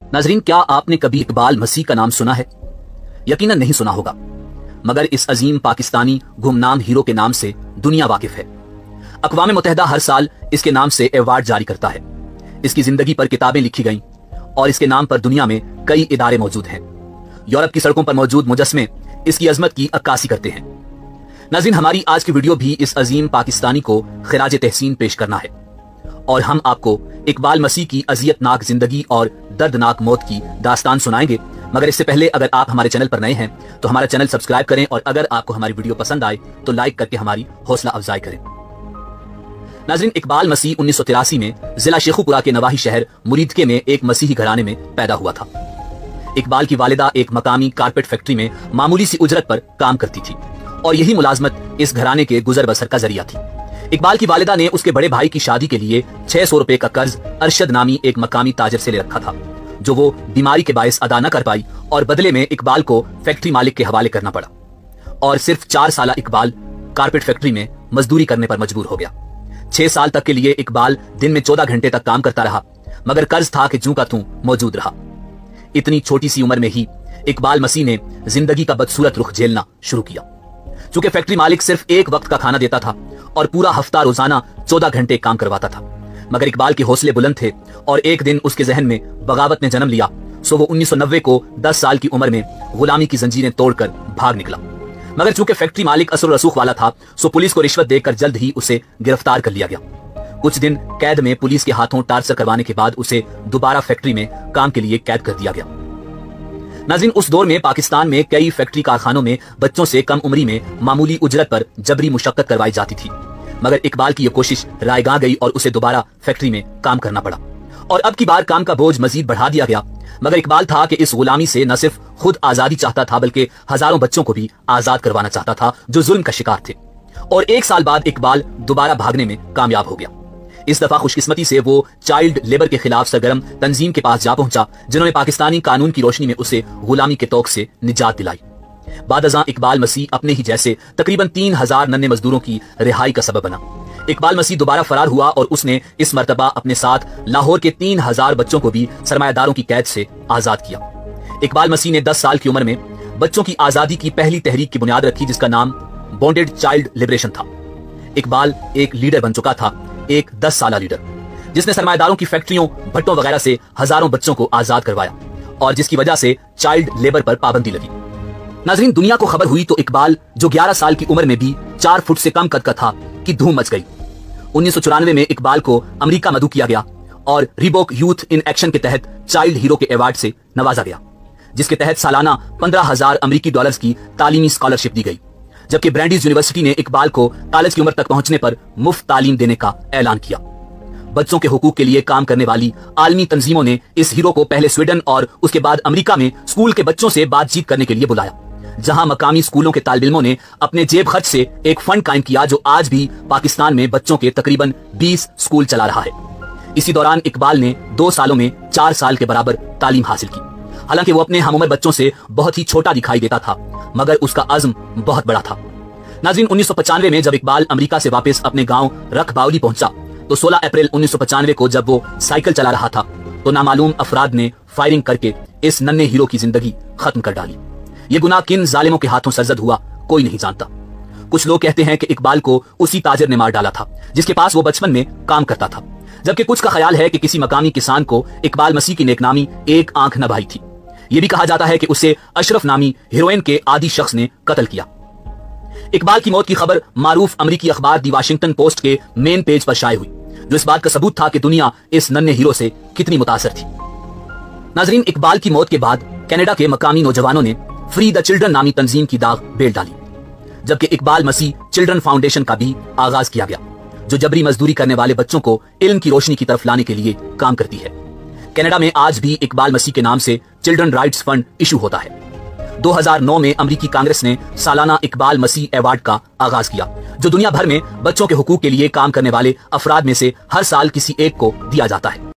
नाजरीन, क्या आपने कभी इकबाल मसीह का नाम सुना है? यकीनन नहीं सुना होगा, मगर इस अजीम पाकिस्तानी गुमनाम हीरो के नाम से दुनिया वाकिफ है। अक़वाम मुत्तहिदा हर साल इसके नाम से अवार्ड जारी करता है। इसकी जिंदगी पर किताबें लिखी गईं और इसके नाम पर दुनिया में कई इदारे मौजूद हैं। यूरोप की सड़कों पर मौजूद मुजस्मे इसकी अजमत की अक्कासी करते हैं। नाज़रीन, हमारी आज की वीडियो भी इस अजीम पाकिस्तानी को खिराज तहसीन पेश करना है और हम आपको इकबाल मसीह की अज़ियतनाक जिंदगी और दर्दनाक मौत की दास्तान सुनाएंगे। मगर इससे पहले अगर आप हमारे चैनल पर नए हैं तो हमारा चैनल सब्सक्राइब करें और अगर आपको हमारी वीडियो पसंद आए तो लाइक करके हमारी हौसला अफजाई करें। नाज़रीन, इकबाल मसीह 1983 में जिला शेखुपुरा के नवाही शहर मुरीदके में एक मसीही घराने में पैदा हुआ था। इकबाल की वालिदा एक मकामी कारपेट फैक्ट्री में मामूली सी उजरत पर काम करती थी और यही मुलाजमत इस घराने के गुजर बसर का जरिया थी। इकबाल की वालिदा ने उसके बड़े भाई की शादी के लिए 600 रुपए का कर्ज अरशद नामी एक मकामी ताजर से ले रखा था, जो वो बीमारी के बायस अदा न कर पाई और बदले में इकबाल को फैक्ट्री मालिक के हवाले करना पड़ा और सिर्फ 4 साल इकबाल कारपेट फैक्ट्री में मजदूरी करने पर मजबूर हो गया। 6 साल तक के लिए इकबाल दिन में 14 घंटे तक काम करता रहा, मगर कर्ज था कि जूं का तूं मौजूद रहा। इतनी छोटी सी उम्र में ही इकबाल मसीह ने जिंदगी का बदसूरत रुख झेलना शुरू किया। चूंकि फैक्ट्री मालिक सिर्फ एक वक्त का खाना देता था और पूरा हफ्ता रोजाना 14 घंटे काम करवाता था, मगर इकबाल के हौसले बुलंद थे और एक दिन उसके जहन में बगावत ने जन्म लिया। सो वो 1990 को 10 साल की उम्र में गुलामी की जंजीरें तोड़कर भाग निकला। मगर चूंकि फैक्ट्री मालिक असर रसूख वाला था, सो पुलिस को रिश्वत देकर जल्द ही उसे गिरफ्तार कर लिया गया। कुछ दिन कैद में पुलिस के हाथों टार्चर करवाने के बाद उसे दोबारा फैक्ट्री में काम के लिए कैद कर दिया गया। नाज़रीन, उस दौर में पाकिस्तान में कई फैक्ट्री कारखानों में बच्चों से कम उम्री में मामूली उजरत पर जबरी मुशक्कत करवाई जाती थी, मगर इकबाल की यह कोशिश रायगा गई और उसे दोबारा फैक्ट्री में काम करना पड़ा और अब की बार काम का बोझ मजीद बढ़ा दिया गया। मगर इकबाल था कि इस गुलामी से न सिर्फ खुद आजादी चाहता था बल्कि हजारों बच्चों को भी आजाद करवाना चाहता था जो जुल्म का शिकार थे। और 1 साल बाद इकबाल दोबारा भागने में कामयाब हो गया। इस दफा खुशकिस्मती से वो चाइल्ड लेबर के खिलाफ सरगर्म तंजीम के पास जा पहुंचा, जिन्होंने पाकिस्तानी कानून की रोशनी में उसे गुलामी के तौक से निजात दिलाई। बादअज़ां इकबाल मसीह अपने ही जैसे तकरीबन 3000 नन्हे मजदूरों की रिहाई का सबब बना। इकबाल मसीह दोबारा फरार हुआ और उसने इस मर्तबा अपने साथ लाहौर के 3000 बच्चों को भी सरमायादारों की कैद से आजाद किया। इकबाल मसीह ने 10 साल की उम्र में बच्चों की आजादी की पहली तहरीक की बुनियाद रखी, जिसका नाम बॉन्डेड चाइल्ड लिबरेशन था। इकबाल एक लीडर बन चुका था, एक 10 साला लीडर, जिसने सरमायादारों की फैक्ट्रियों, भट्टों वगैरह से हजारों बच्चों को आजाद करवाया और जिसकी वजह से चाइल्ड लेबर पर पाबंदी लगी। नाज़रीन, दुनिया को खबर हुई तो इकबाल, जो 11 साल की उम्र में भी 4 फुट से कम कद का था, की धूम मच गई। 1994 में इकबाल को अमेरिका मदऊ किया गया और रिबॉक यूथ इन एक्शन के तहत चाइल्ड हीरो के अवार्ड से नवाजा गया, जिसके तहत सालाना 15,000 अमेरिकी डॉलर्स की तालीमी स्कॉलरशिप दी गई। जबकि ब्रैंडीज यूनिवर्सिटी ने इकबाल को कॉलेज की उम्र तक पहुंचने पर मुफ्त तालीम देने का ऐलान किया। बच्चों के हुकूक के लिए काम करने वाली आलमी तंजीमों ने इस हीरो को पहले स्वीडन और उसके बाद अमेरिका में स्कूल के बच्चों से बातचीत करने के लिए बुलाया, जहां मकामी स्कूलों के तालिब इल्मों ने अपने जेब खर्च से एक फंड कायम किया जो आज भी पाकिस्तान में बच्चों के तकरीबन 20 स्कूल चला रहा है। इसी दौरान इकबाल ने 2 सालों में 4 साल के बराबर तालीम हासिल की। हालांकि वो अपने हमउम्र बच्चों से बहुत ही छोटा दिखाई देता था, मगर उसका अज़्म बहुत बड़ा था। नाज़रीन, 1995 में जब इकबाल अमेरिका से वापस अपने गांव रख बावली पहुंचा तो 16 अप्रैल 1995 को जब वो साइकिल चला रहा था तो नामालूम अफराद ने फायरिंग करके इस नन्हे हीरो की जिंदगी खत्म कर डाली। ये गुनाह किन जालिमों के हाथों सरजद हुआ कोई नहीं जानता। कुछ लोग कहते हैं कि इकबाल को उसी ताजिर ने मार डाला था जिसके पास वो बचपन में काम करता था, जबकि कुछ का ख्याल है कि किसी मकामी किसान को इकबाल मसीह की नेकनामी एक आंख न भाई थी। ये भी कहा जाता है कि उसे अशरफ नामी हीरोइन के आदी शख्स ने कत्ल किया। इकबाल की मौत की खबर मारूफ अमेरिकी अखबार दी वाशिंगटन पोस्ट के मेन पेज पर शाये हुई, जो इस बात का सबूत था कि दुनिया इस नन्हे हीरो से कितनी मुतासर थी। नाजरीन, इकबाल की मौत के बाद कनाडा के मकामी नौजवानों ने फ्री द चिल्ड्रन नामी तंजीम की दाग बेल डाली, जबकि इकबाल मसीह चिल्ड्रन फाउंडेशन का भी आगाज किया गया, जो जबरी मजदूरी करने वाले बच्चों को इल्म की रोशनी की तरफ लाने के लिए काम करती है। कनाडा में आज भी इकबाल मसीह के नाम से चिल्ड्रन राइट्स फंड इशू होता है। 2009 में अमेरिकी कांग्रेस ने सालाना इकबाल मसीह अवार्ड का आगाज किया, जो दुनिया भर में बच्चों के हुकूक के लिए काम करने वाले अफराद में से हर साल किसी एक को दिया जाता है।